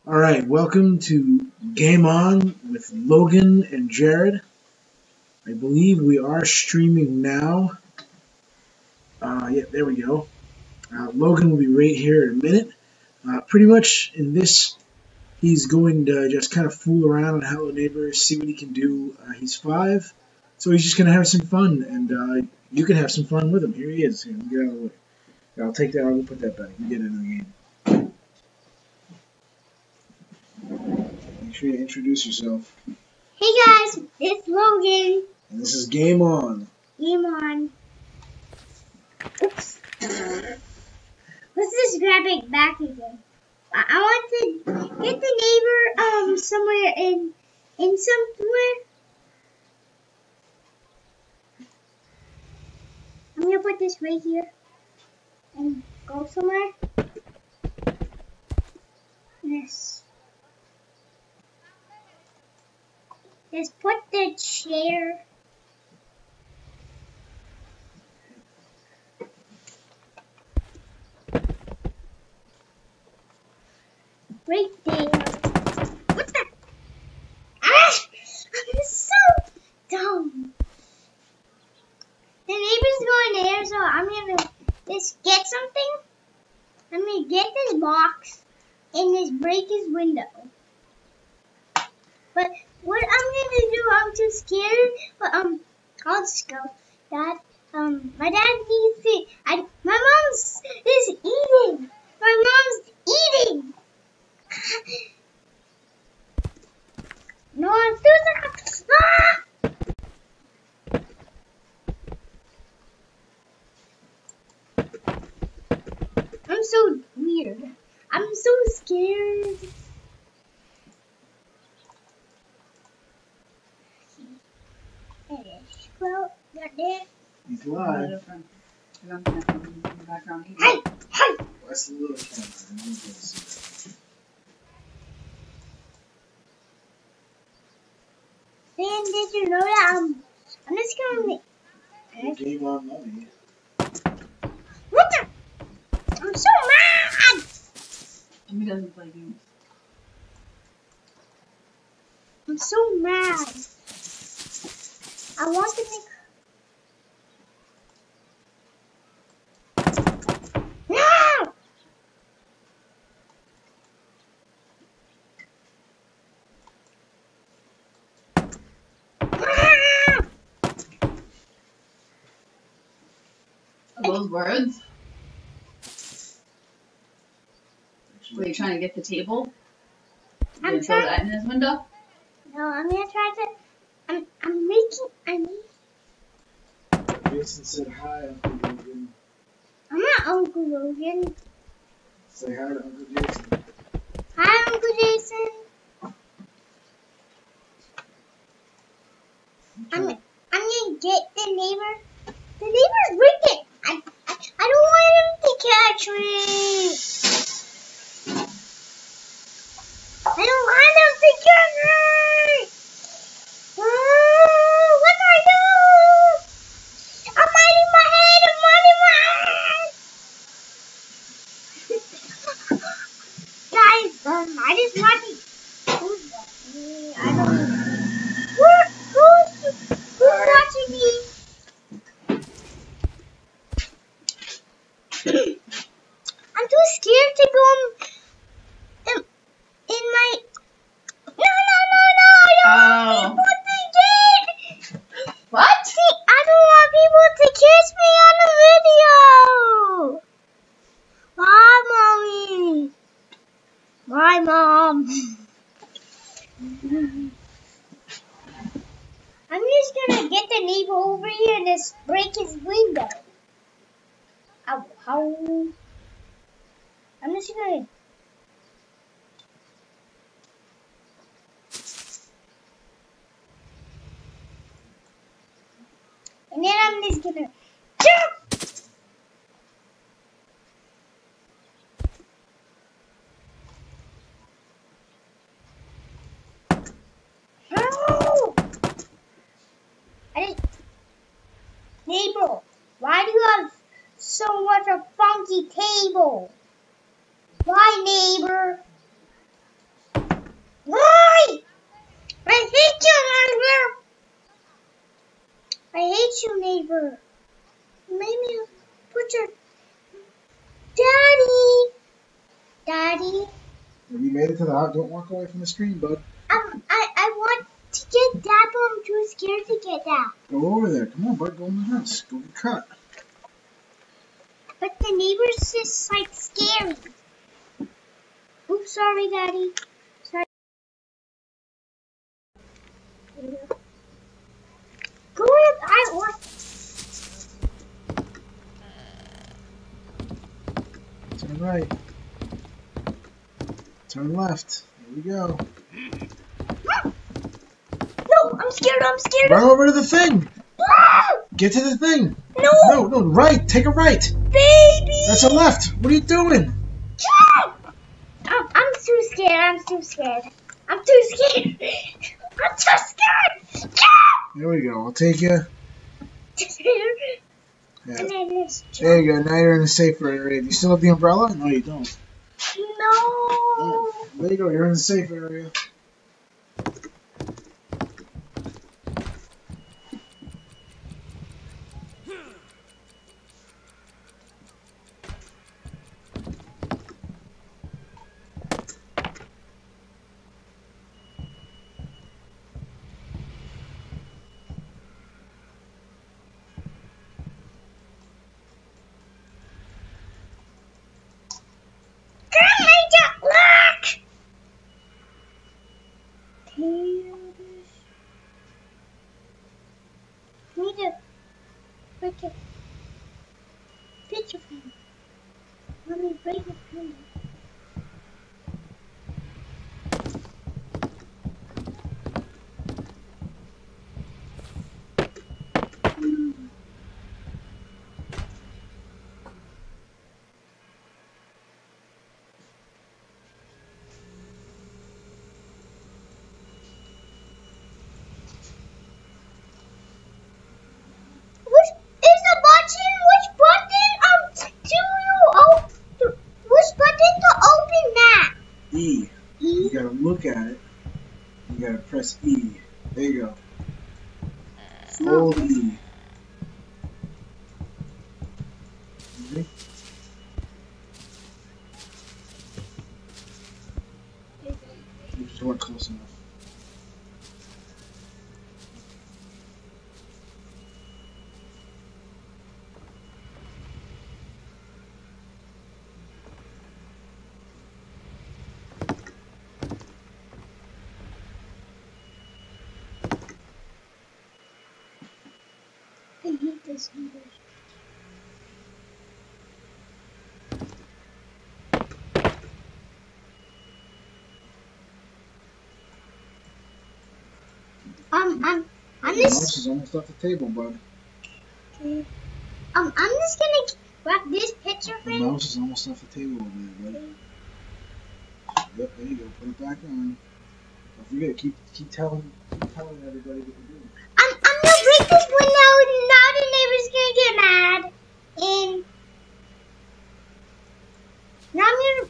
All right, welcome to Game On with Logan and Jared. I believe we are streaming now. Yeah, there we go. Logan will be right here in a minute. Pretty much in this, he's going to just kind of fool around on Hello Neighbor, see what he can do. He's 5, so he's just going to have some fun, and you can have some fun with him. Here he is. Here, get out of the way. I'll take that. I'll put that back. You get into the game. Make sure you introduce yourself. Hey guys, it's Logan. And this is Game On. Game On. Oops. Let's just grab it back again. I want to get the neighbor somewhere in somewhere. I'm gonna put this right here and go somewhere. Yes. Just put the chair. Right there. What the? Ah! I'm so dumb. The neighbor's going there, so I'm gonna just get something. I'm gonna get this box and just break his window. But what I'm gonna do, I'm too scared. But I'll just go. Dad, my dad needs to. My mom's is eating. My mom's eating. No, I'm still I'm so weird. I'm so scared. There it is. Well, got there. He's live. Hey! Hey! That's the little camera. I don't see that. Dan, did you know that I'm just gonna make Game On money. What the? I'm so mad! He doesn't play games. I'm so mad. I want to make. No! Are those words? Were you trying to get the table? I'm You throw trying. that in his window? No, I'm gonna try to. I'm making. Jason said hi, Uncle Logan. I'm not Uncle Logan. Say hi to Uncle Jason. Hi, Uncle Jason. I'm gonna get the neighbor. The neighbor's wicked. I don't want him to catch me. I don't want him to catch me. Oh, what do I do? I'm hiding my head. I'm hiding my head. Guys, I just want to. Who's watching me? I don't know. Who's watching me? I'm too scared to go in my. No! I don't want people to get. What? See, I don't want people to kiss me on the video. Bye, mommy. Bye, mom. I'm just gonna get the neighbor over here and just break his window. Ow. I'm just gonna. And then I'm just gonna jump. No! Neighbor, why do you have so much a funky table? Why, neighbor? Oi! I hate you, neighbor! I hate you, neighbor. You made me put your... Daddy! You made it to the house. Don't walk away from the screen, bud. I want to get that, but I'm too scared to get that. Go over there. Come on, bud. Go in the house. Go get cut. But the neighbor's just, like, scary. Oops, sorry, Daddy. Sorry. Go if I want. Turn right. Turn left. Here we go. No, I'm scared. Run over to the thing. Ah! Get to the thing. No, No, right. Take a right. baby. That's a left. What are you doing? I'm too scared. I'm too scared. There we go. I'll take you. Yeah. And then this There you go. Now you're in a safer area. Do you still have the umbrella? No, you don't. No. There you go. You're in the safe area. Need a freaking picture frame. Let me break the frame. E. You gotta look at it. You gotta press E. There you go. Hold E. Ready? You just weren't close enough. I hate this number. I'm The mouse just is almost off the table, bud. I'm just gonna grab this picture The frame. mouse is almost off the table over there, bud. Yep, there you go. Put it back on. Don't forget, keep telling everybody what you're doing. I'm gonna break this window. Now the neighbor's gonna get mad. And now I'm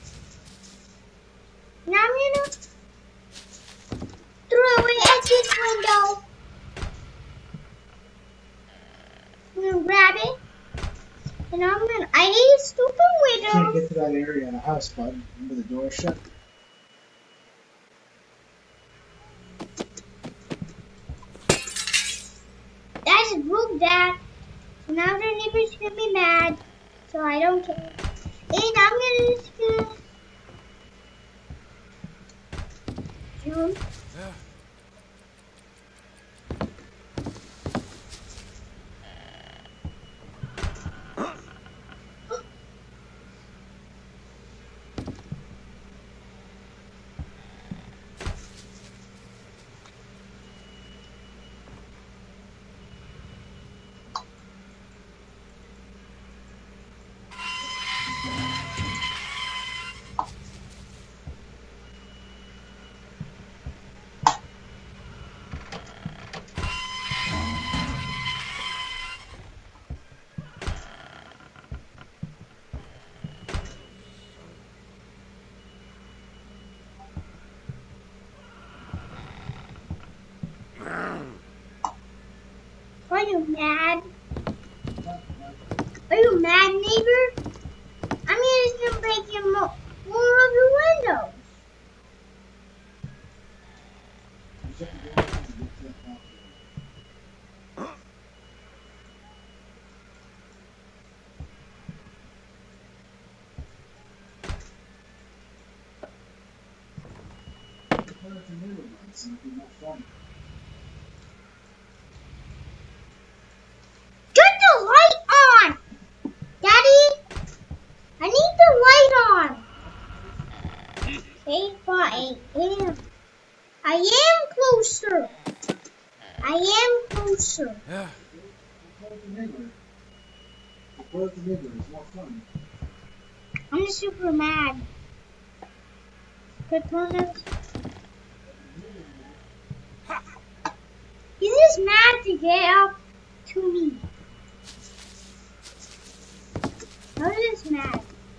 gonna throw it at this window. I'm gonna grab it. And I hate stupid You can't windows. get to that area in the house, bud. Remember the door is shut? I just broke that. So now the neighbor's gonna be mad. So I don't care. And I'm gonna jump. Dad? Are you mad, neighbor? I'm just gonna break your more of your windows. Turn the light on! Daddy! I need the light on! Okay, fine. I am closer. I am closer. Yeah. It's more fun. I'm super mad. Proponents. He's just mad to get up to me. I'm just mad.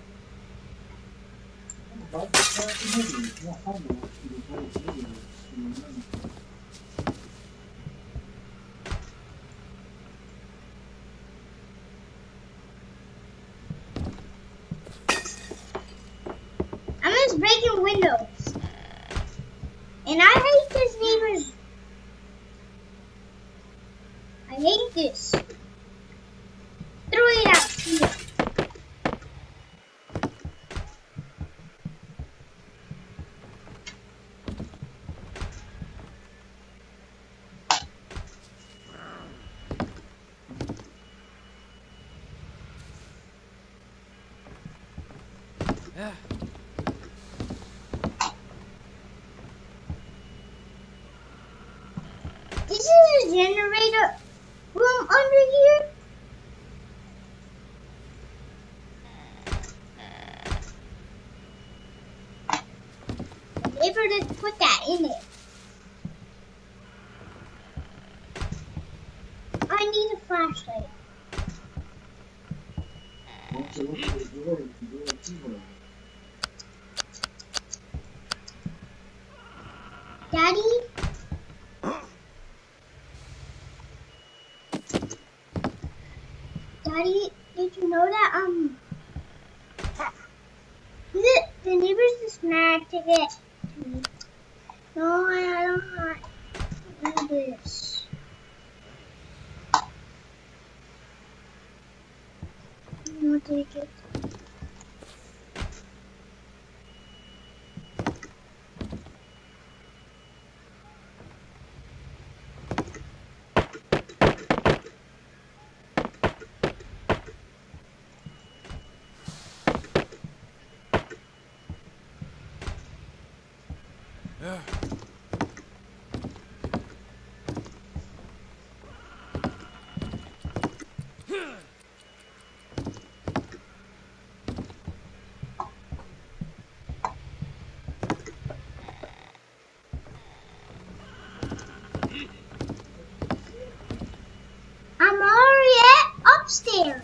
I'm just breaking windows. And I hate this neighbor's. I hate this. Throw it out here. Yeah. This is a generator room under here. The neighbor didn't put that in it. I need a flashlight. Daddy? Daddy, did you know that, the neighbor's just mad to get to me. No, I don't want to do this. I want to take it. Yeah. I'm already upstairs.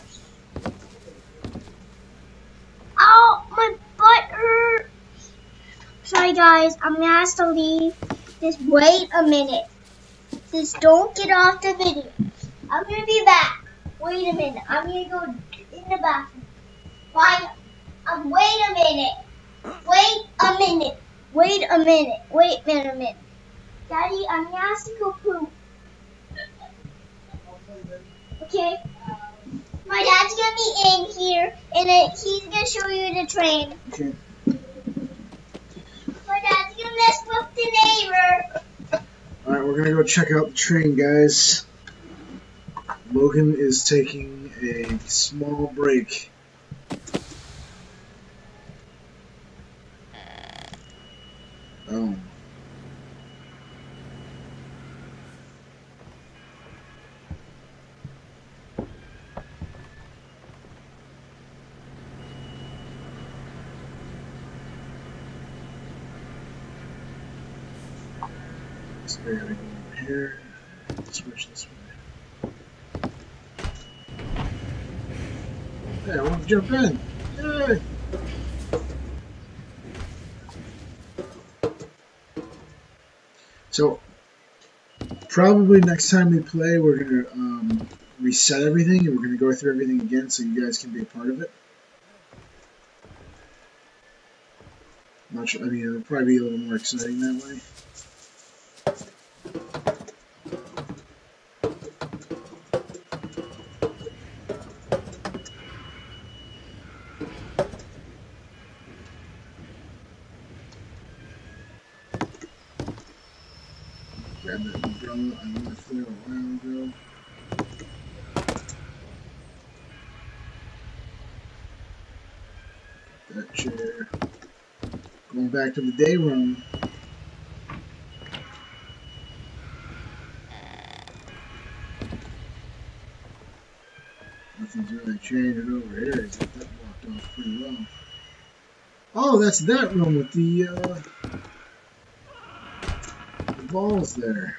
Oh, my butt hurts. Sorry guys, I'm gonna have to leave. Just wait a minute. Just don't get off the video. I'm gonna be back. Wait a minute. I'm gonna go in the bathroom. Fine. Wait a minute. Wait a minute. Wait a minute. Wait a minute. Daddy, I'm gonna have to go poop. Okay? My dad's gonna be in here, and then he's gonna show you the train. Okay. My dad's gonna mess with the neighbor. Alright, we're gonna go check out the train, guys. Logan is taking a small break. Oh. So we gotta go over here, switch this way. Hey, I want to jump in. Yay! So, probably next time we play, we're gonna reset everything, and we're going to go through everything again so you guys can be a part of it. Not sure, I mean, it'll probably be a little more exciting that way. Grab that umbrella I left there a while ago. That chair. Going back to the day room. Nothing's really changing over here. He's got that blocked off pretty well. Oh, that's that room with the balls there.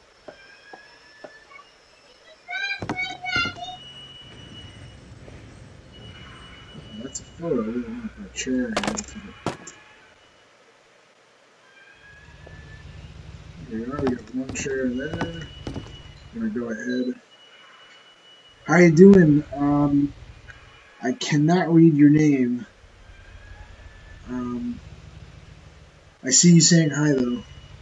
That's a photo. We don't want to put a chair here. Here we are. We got one chair there. I'm gonna go ahead. How you doing? I cannot read your name. I see you saying hi though.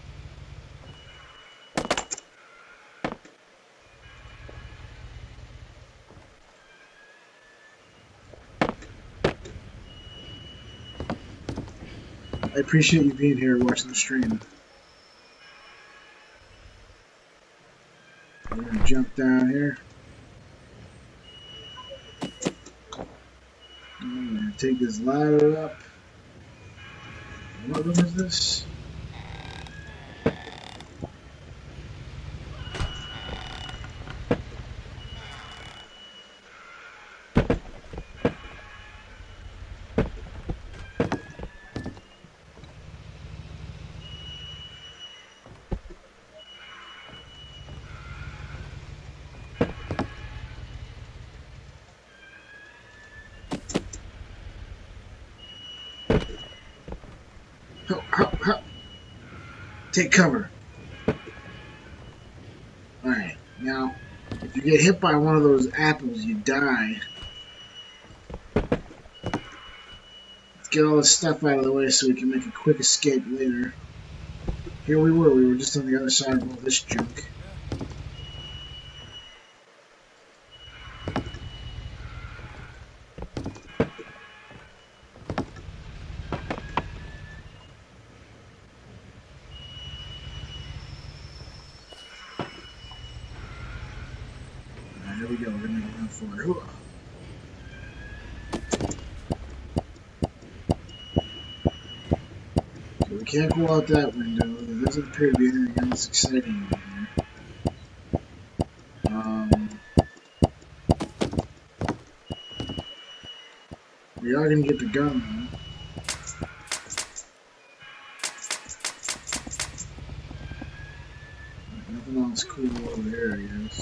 I appreciate you being here watching the stream. We're gonna jump down here. I'm gonna take this ladder up. What room is this? Take cover. Alright, now, if you get hit by one of those apples, you die. Let's get all this stuff out of the way so we can make a quick escape later. Here we were just on the other side of all this junk. Here we go, we're gonna go for it. So we can't go out that window. There doesn't appear to be anything else exciting in here. We are gonna get the gun though. Nothing else cool over here, I guess.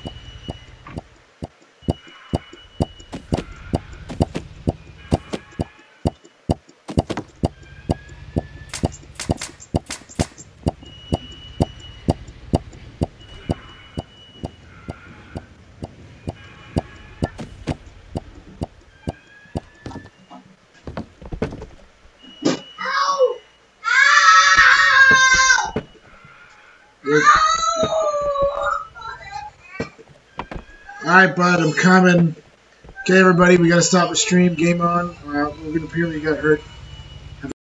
Alright, bud, I'm coming. Okay, everybody, we gotta stop the stream. Game on. We're gonna apparently got hurt.